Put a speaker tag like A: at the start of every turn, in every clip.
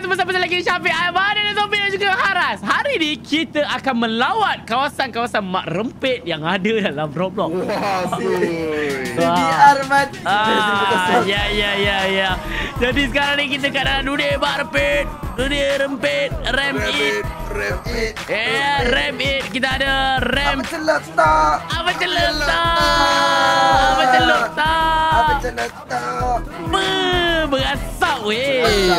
A: bersama lagi Syafiq, Aiman dan Zombie dan juga Haras. Hari ni kita akan melawat kawasan-kawasan mak rempit yang ada dalam Roblox.
B: Wah,
C: CBR mat.
A: Ya. Jadi sekarang ni kita kat dalam dunia mak rempit. Dunia rempit, Ram It. Ram It. Kita ada Ram.
C: Apa celup tak?
A: Apa celup tak? Berasap weh.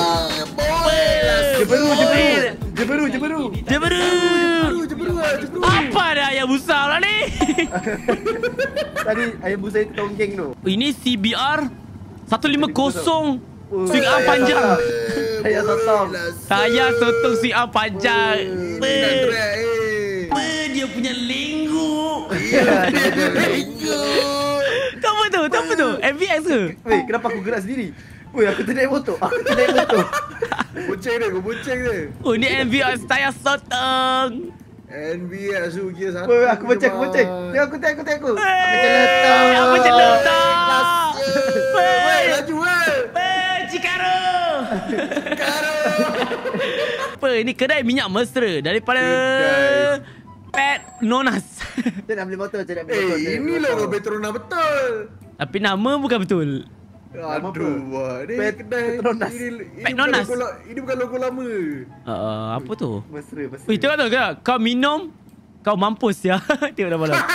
A: Jeberu. Apa dah ayam besar lah ni?
C: Tadi ayam busa itu tonggeng tu.
A: Ini CBR 150 swing arm panjang.
C: Saya sotong.
A: Saya sotong swing arm panjang. Dia punya linggu. Apa tu? MVX ke?
C: Weh, kenapa aku gerak sendiri? Weh, aku ternaik motor.
B: Bonceng dia.
A: Oh, ni MVX saya sotong.
B: NBS tu kira satu.
C: Weh, aku bonceng. Tengok aku.
A: Apa celup tak?
B: Weh, laju weh.
A: Cikaro. Apa? Ini kedai minyak mesra daripada Pet Nonas.
C: Saya nak beli motor.
B: Inilah Petronas betul.
A: Tapi nama bukan betul.
B: Aduh, wah. Ni kedai
C: Petronas.
A: Petronas.
B: Ini bukan logo lama.
A: Apa tu?
C: Mesra.
A: Weh, tengok tu. Kau minum, kau mampus ya. Tengok dah malam.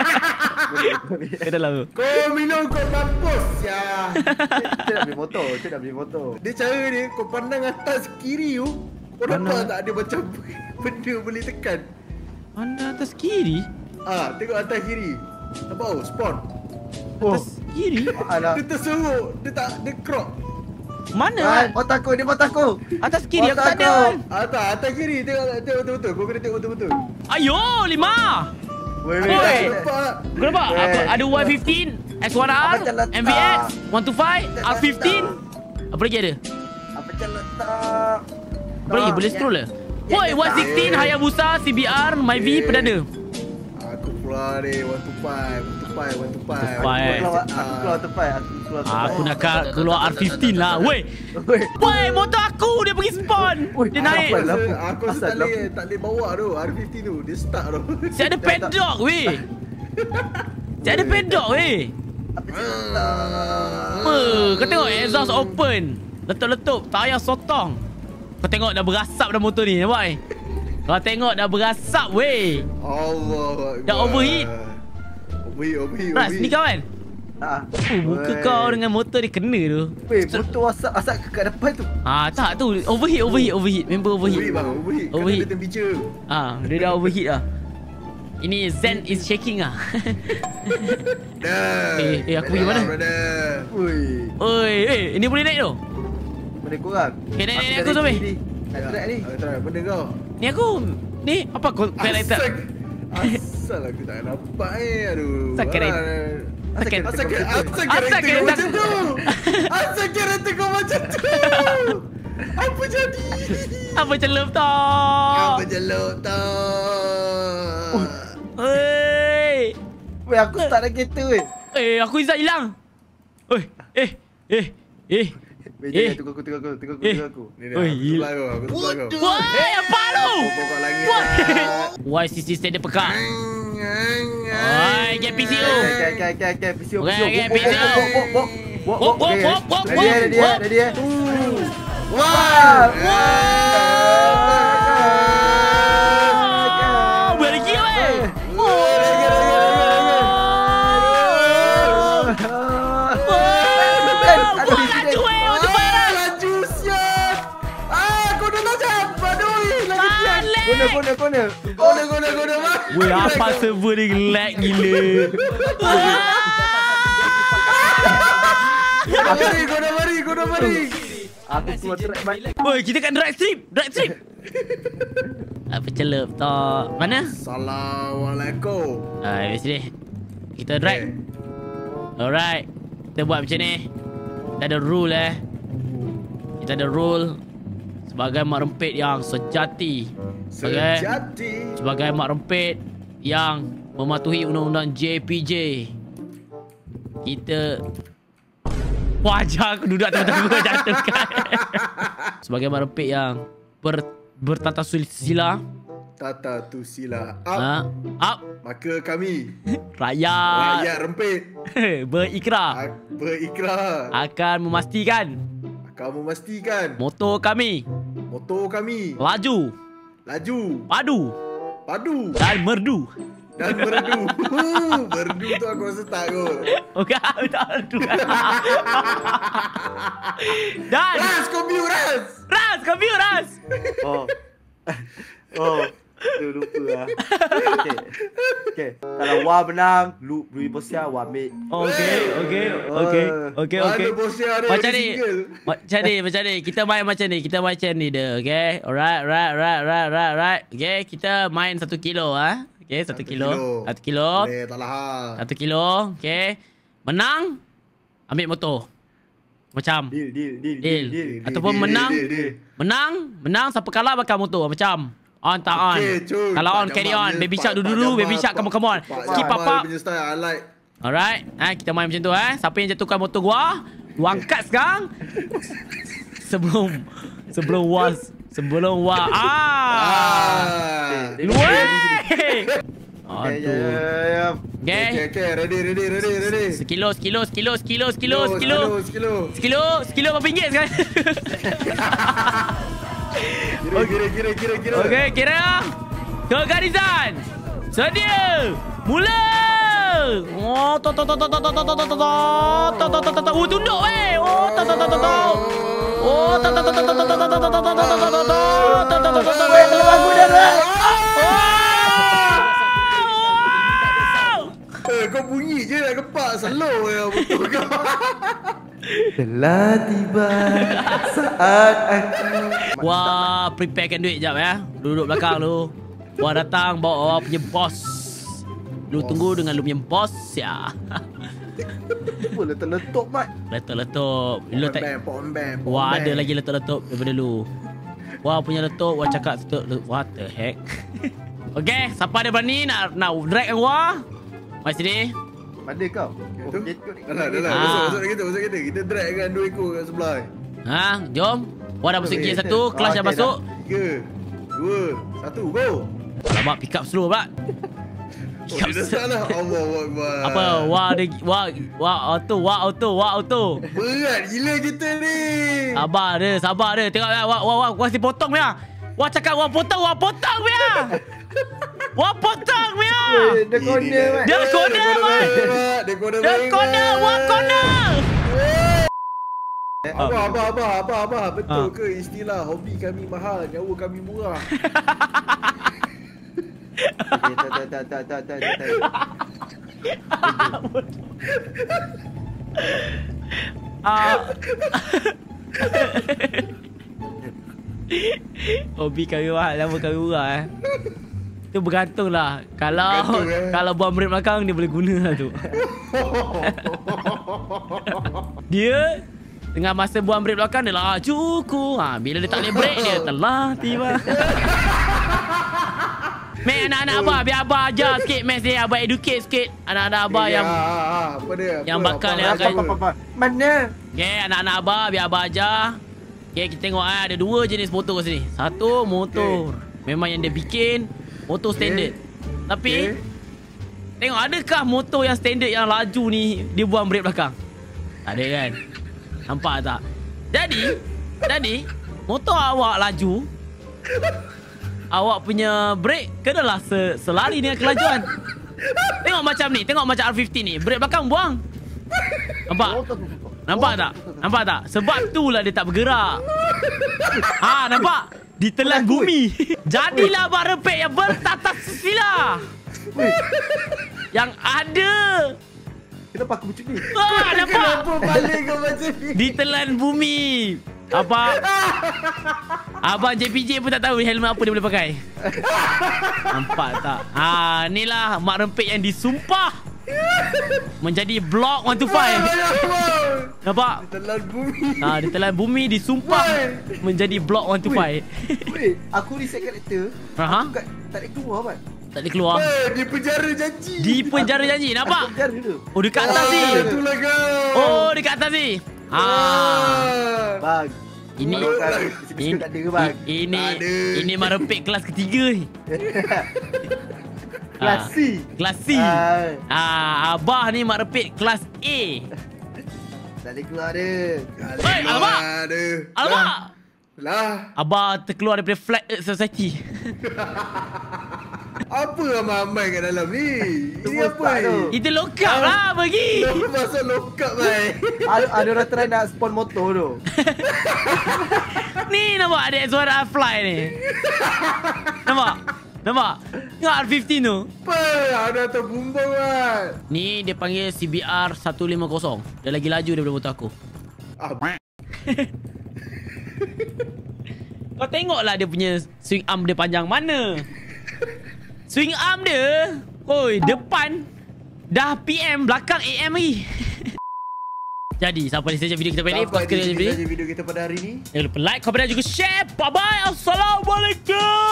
A: Ke dalam tu.
B: Kau minum kau mampus ya.
C: Saya nak beli motor.
B: Dia cara dia, kau pandang atas kiri tu, kau nampak tak ada macam benda boleh tekan.
A: Anda atas kiri?
B: Tengok atas kiri. Nampak oh, spawn.
A: Atas kiri?
C: Alah.
B: Dia terseruk, dia crop.
A: Mana?
C: Otak aku.
A: Atas kiri aku tak
C: Otak
A: ada.
B: Atas kiri, tengok betul-betul. Kau kena tengok betul-betul.
A: Ayo, 5.
C: Weh.
B: Nampak.
A: Kau nampak? Ada Y15, S1R, MVX, 125, R15. Apa lagi ada?
C: Apa celup tak?
A: Apa lagi? Boleh scroll lah. Woi, Y16, Hayabusa, CBR, Myvi, Perdana.
B: Aku keluar ni, 125.
C: Aku keluar tepat.
A: Aku nak keluar R15 lah. Woi, motor aku dia pergi spawn. Dia naik.
B: Aku rasa tak boleh bawa tu, R50 tu. Dia stuck tu.
A: Saya ada padlock weh.
C: Apa celup tak?
A: Apa? Kau tengok exhaust open. Letup-letup, tayar sotong. Kau tengok dah berasap dah motor ni, nampak ni? Kau tengok dah berasap weh.
B: Allah.
A: Dah overheat.
B: Overheat.
A: Ras, ni kawan. Muka kau dengan motor dia kena tu.
C: Weh, motor asap kat depan tu.
A: Tak tu. Overheat. Member overheat.
B: Overheat. Kena temperature.
A: Dia dah overheat lah. Ini Zen is shaking lah. Aku pergi mana? Oi, ini boleh naik tu?
C: Boleh kurang.
A: Naik aku Zombie.
C: Track ni.
B: Benda kau.
A: Ni aku. Ni apa kau kereta?
B: Asal aku tak nampak aduh.
A: Asal kereta
B: macam tu. Asal kereta kau macam tu. Apa jadi?
A: Apa celup tak? Hei.
C: Weh, aku start dah kereta weh.
A: Aku Izzat hilang.
C: Weh, tunggu aku.
B: Ni aku sebelah kau.
A: Woi, apa lu?
B: Kau lagi.
A: Woi, sisi stand dia pekak. Oi, get PCO.
C: Okay, PCO.
A: Okay, PCO. Wop.
C: Dah dia.
A: Wah. Boleh lagi weh.
C: Kona.
A: Weh, apa server ni lag gila.
B: Kau mari.
C: Aku keluar track baik.
A: Woi, kita kat drag strip. Apa celup tak? Mana?
B: Assalamualaikum.
A: Di sini. Kita drag. Alright. Kita buat macam ni. Kita ada rule sebagai mak rempit yang sejati. Sebagai mak rempit yang mematuhi undang-undang JPJ. Kita Wajah aku duduk atas mata gua jatuhkan. Sebagai mak rempit yang bertata sila.
B: Tata tu sila
A: Up.
B: Maka kami
A: Rakyat
B: rempit
A: berikrar akan memastikan motor kami laju, padu dan merdu.
B: Merdu tu aku rasa tak kot.
A: Okey, tak merdu. Dan
B: Ras, kau view Ras.
C: Oh, lupa lah. Okay. Kalau Wah menang, Louis Bosia, Wah ambil.
A: Okey. Macam ni. Kita main macam ni dah. Okay. Alright. Okay, kita main 1 kilo Okay, 1 kilo. 1 kilo.
B: Boleh, tak lah.
A: 1 kilo. Okay. Menang, ambil motor. Macam deal. Ataupun menang, siapa kalah bakal motor. Macam on tak on. Kalau on carry on. Baby Shark dulu. Baby Shark come on. Skip apa. Alright. Kita main macam tu Siapa yang jatuhkan motor gua angkat sekarang. Sebelum Wah. Luai. Aduh. Okay.
B: Ready.
A: Sekilo berapa ringgit sekarang?
B: Kira.
A: Okey, kira. Ke garisan. Sedia. Mula. Oh, tunduk weh.
B: Kau bunyi je nak kepak slow ya betul kau.
C: Telah tiba saat aku.
A: Wah, preparekan duit jap Duduk belakang lu. Wah datang bawa punya bos. Lu tunggu dengan lu punya bos ya.
C: Apa letup-letup Mat?
A: Letup. Lu tak.
B: Bam.
A: Wah, ada lagi letup daripada lu. Wah punya letup. Wah cakap what the heck. Okay, siapa ada berani nak drag Wah? Mari sini.
C: Mana kau?
B: Dah lah. Masuk kita drag kan 2 ekor kat sebelah.
A: Jom. Wah dah masuk gear 1, kelas dah masuk.
B: 3, 2, 1, go.
A: Alamak, pick up slow pula.
B: Dah start lah. Allahu Akbar.
A: Apa? Wah auto.
B: Berat gila kita ni.
A: Sabar dia. Tengok Wah kasi potong dia. Wah cakap Wah potong dia. Wah potong dia.
C: Dia corner Mat.
A: Dia corner. Wah corner.
B: Abah, betul ke istilah hobi kami mahal, nyawa kami murah?
A: Hobi kami mahal, nyawa kami murah Itu bergantung lah. Kalau buat brake belakang dia boleh guna lah tu. Dia tengah masa buang brake belakang dia laju bila dia tak boleh brake dia telah tiba. Mek anak-anak abah, biar abah ajar sikit mes dia, abah educate sikit anak-anak abah yang
B: apa dia?
A: Yang bakal yang akan.
C: Mana?
A: Okey, anak-anak abah biar abah ajar. Okey, kita tengok ada 2 jenis motor kat sini. Satu motor memang yang dia bikin motor standard. Tapi tengok adakah motor yang standard yang laju ni dia buang brake belakang? Tak ada kan? Nampak tak? Jadi motor awak laju, awak punya brake kenalah selari dengan kelajuan. Tengok macam ni, tengok macam R50 ni, brake belakang buang. Nampak tak? Sebab itulah dia tak bergerak. Nampak? Ditelan bumi. Jadilah abang rempit yang bertata sila. Yang ada.
C: Kenapa aku macam ni?
A: Nampak?
B: Kenapa balik kau macam ni?
A: Ditelan bumi. Abang JPJ pun tak tahu helmet apa dia boleh pakai. Nampak tak? Inilah mak rempit yang disumpah menjadi blok 125. Nampak?
B: Ditelan bumi.
A: Ditelan bumi disumpah menjadi blok 125.
C: Weh, aku reset karakter. Tak ada keluar Mat.
A: Tak boleh keluar.
B: Di penjara janji.
A: Di penjara janji. Nampak?
C: Penjara tu.
A: Oh dekat atas ni.
B: Itulah kau.
A: Oh dekat atas ni.
C: Bang.
A: Ini
C: Biskut tak ada ke bang?
A: Ini marepek kelas ketiga ni.
C: Kelas C.
A: Kelas C. Abah ni mak repit kelas A.
C: Tak boleh keluar dia.
A: Alamak. Alamak.
B: Lah.
A: Abah terkeluar daripada Flat Earth Society.
B: Apa ramai-ramai kat dalam ni? Ini apa
C: tu?
B: ni?
A: Itu lokap lah bagi.
B: Apa pasal lokap mai?
C: Ada orang try nak spawn motor tu.
A: Ni nampak adik suara fly ni. Nampak? Tengok R15 tu.
B: Apa? Ada atas bumbung kan?
A: Ni dia panggil CBR 150. Dia lagi laju daripada motor aku. Kau tengoklah dia punya swing arm dia panjang mana. Swing arm dia, oi, depan dah PM, belakang AM lagi. Jadi, sampai di saja video kita pada ni.
B: Sampai di sini saja video kita pada hari ni.
A: Jangan lupa like, komen dan juga share. Bye-bye. Assalamualaikum.